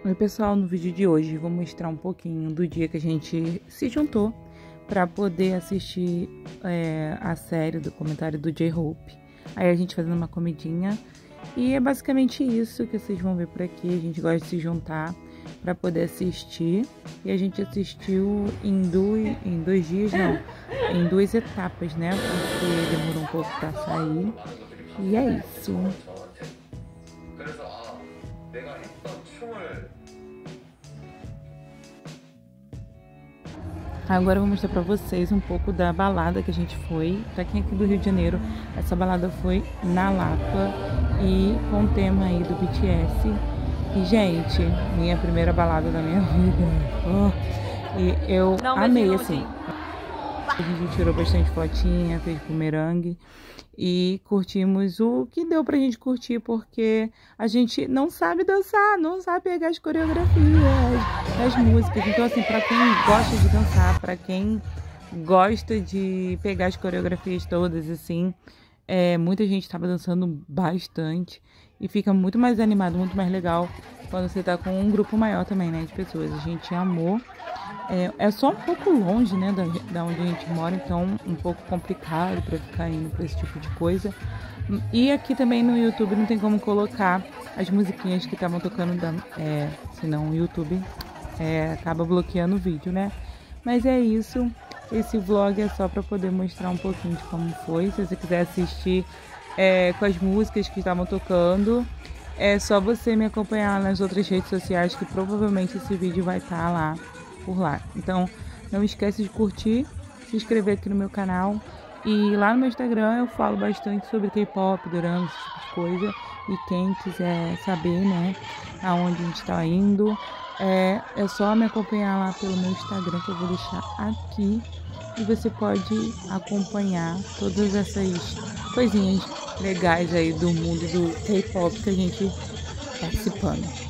Oi pessoal, no vídeo de hoje vou mostrar um pouquinho do dia que a gente se juntou para poder assistir a série do comentário do J-Hope. Aí a gente fazendo uma comidinha e é basicamente isso que vocês vão ver por aqui. A gente gosta de se juntar para poder assistir e a gente assistiu em dois dias, não, em duas etapas, né? Porque demorou um pouco para sair e é isso. Agora eu vou mostrar pra vocês um pouco da balada que a gente foi. Pra quem é aqui do Rio de Janeiro, essa balada foi na Lapa e com o tema aí do BTS. E, gente, minha primeira balada da minha vida. E eu amei, assim. A gente tirou bastante fotinha, fez bumerangue e curtimos o que deu pra gente curtir, porque a gente não sabe dançar, não sabe pegar as coreografias, as músicas. Então, assim, pra quem gosta de dançar, pra quem gosta de pegar as coreografias todas, assim, muita gente tava dançando bastante e fica muito mais animado, muito mais legal quando você tá com um grupo maior também, né, de pessoas. A gente amou. É só um pouco longe, né, da onde a gente mora, então um pouco complicado para ficar indo para esse tipo de coisa. E aqui também no YouTube não tem como colocar as musiquinhas que estavam tocando, senão o YouTube acaba bloqueando o vídeo, né? Mas é isso, esse vlog é só para poder mostrar um pouquinho de como foi. Se você quiser assistir com as músicas que estavam tocando, é só você me acompanhar nas outras redes sociais, que provavelmente esse vídeo vai estar lá. Por lá. Então, não esquece de curtir, se inscrever aqui no meu canal. E lá no meu Instagram eu falo bastante sobre K-pop, dorama, esse tipo de coisa. E quem quiser saber, né, aonde a gente tá indo, é só me acompanhar lá pelo meu Instagram, que eu vou deixar aqui. E você pode acompanhar todas essas coisinhas legais aí do mundo do K-pop que a gente tá participando.